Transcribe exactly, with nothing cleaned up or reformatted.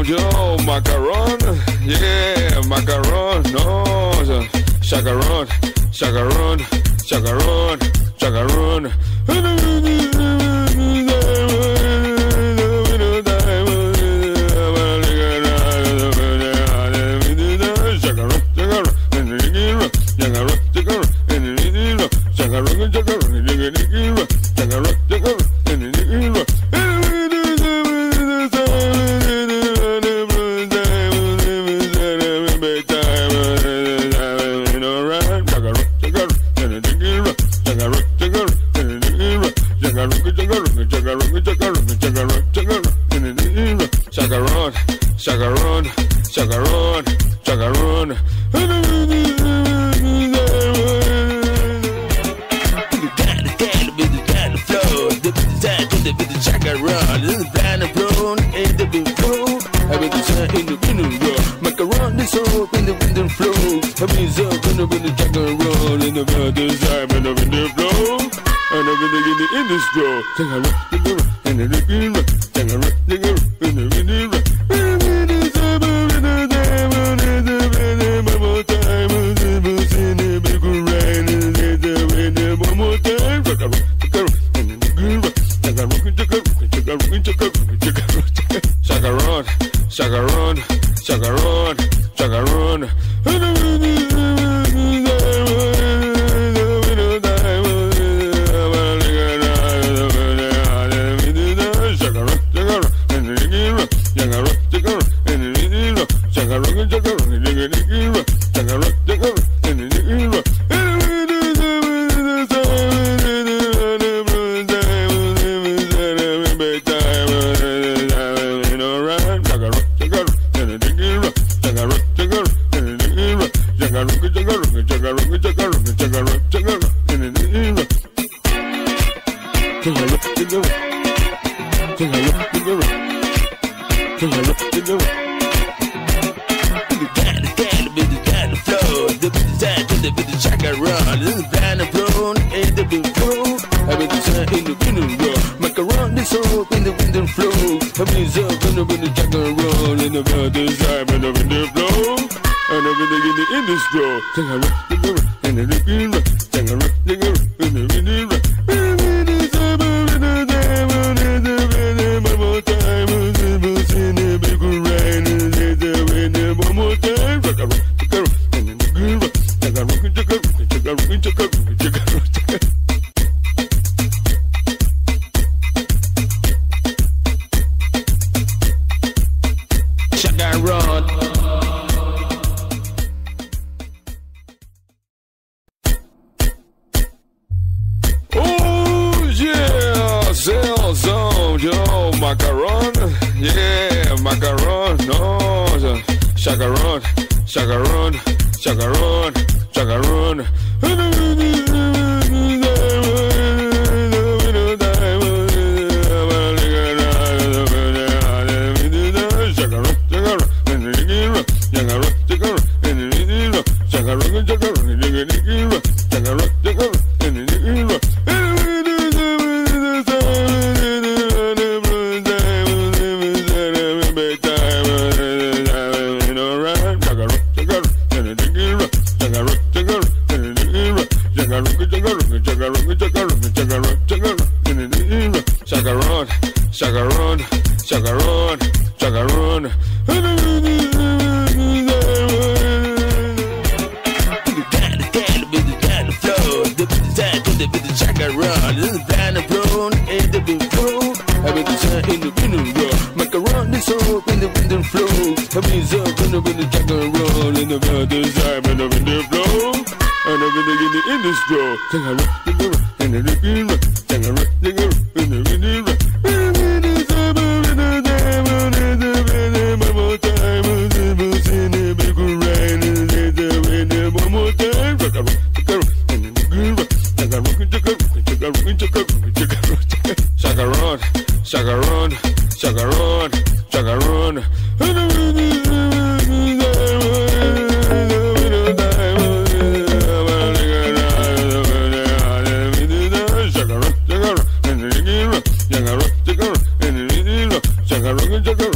yo, macaron, yeah, macaron, no, chacarón, chacarón, chacarón, chacarón. Chacarón, chacarón, chacarón, chacarón. Macaron is up in the wind and flow. I mean, so in the wind and chacarón in the weather time and the wind and flow. And I'm gonna get the industry. Chacarón, and the wind, chacarón, and the wind. Chacarón, chacarón, chacarón, chacarón. Macaron is up in the wind and flow. I mean, so in the wind and chacarón in the weather time and the wind and flow. And I'm gonna get the industry. Chacarón, and the wind, chacarón, and the wind. Yo, macaron, yeah, macaron, no, chacarón, chacarón, chacarón, chacarón. Chacarón, chacarón, chacarón, chacarón. Macaron is up in the wind and flow. I mean, so in the wind and chacarón in the weather time and the wind and flow. And I'm gonna get the industry. Chacarón, and the wind, chacarón, and the wind. Chacarón, chacarón, chacarón, chacarón. Chacarón, chacarón,